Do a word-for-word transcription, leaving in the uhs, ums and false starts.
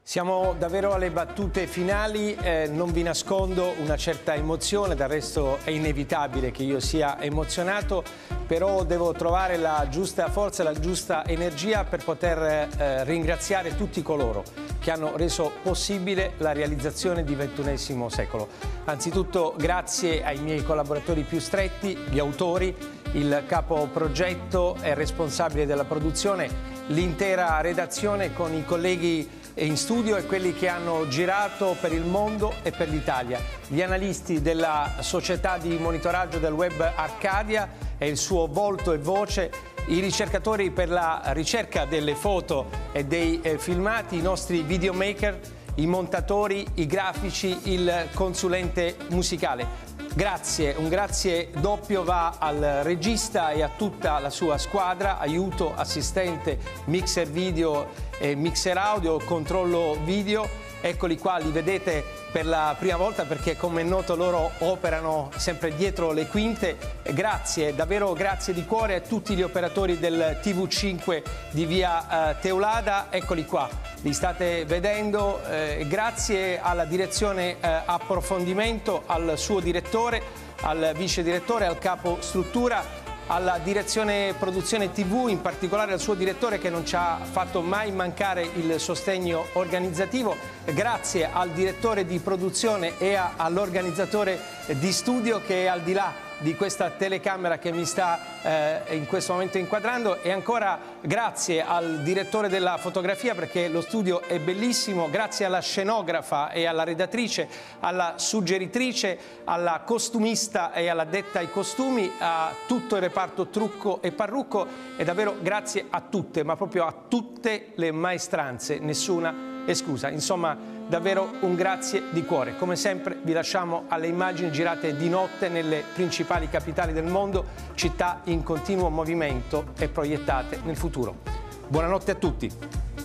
Siamo davvero alle battute finali, eh, non vi nascondo una certa emozione, del resto è inevitabile che io sia emozionato, però devo trovare la giusta forza, la giusta energia per poter eh, ringraziare tutti coloro che hanno reso possibile la realizzazione di ventunesimo secolo. Anzitutto grazie ai miei collaboratori più stretti, gli autori, il capo progetto e responsabile della produzione, l'intera redazione con i colleghi in studio e quelli che hanno girato per il mondo e per l'Italia, gli analisti della società di monitoraggio del web Arcadia e il suo volto e voce, i ricercatori per la ricerca delle foto e dei eh, filmati, i nostri videomaker, i montatori, i grafici, il consulente musicale. Grazie, un grazie doppio va al regista e a tutta la sua squadra, aiuto, assistente, mixer video e mixer audio, controllo video. Eccoli qua, li vedete per la prima volta perché, come è noto, loro operano sempre dietro le quinte. Grazie, davvero grazie di cuore a tutti gli operatori del T V cinque di via eh, Teulada. Eccoli qua, li state vedendo. Eh, grazie alla direzione eh, approfondimento, al suo direttore, al vice direttore, al capo struttura, alla direzione produzione tivù, in particolare al suo direttore che non ci ha fatto mai mancare il sostegno organizzativo. Grazie al direttore di produzione e all'organizzatore di studio che è al di là di questa telecamera che mi sta eh, in questo momento inquadrando, e ancora grazie al direttore della fotografia perché lo studio è bellissimo, grazie alla scenografa e alla redattrice, alla suggeritrice, alla costumista e alla detta ai costumi, a tutto il reparto trucco e parrucco, e davvero grazie a tutte, ma proprio a tutte le maestranze, nessuna esclusa. Insomma, davvero un grazie di cuore. Come sempre vi lasciamo alle immagini girate di notte nelle principali capitali del mondo, città in continuo movimento e proiettate nel futuro. Buonanotte a tutti.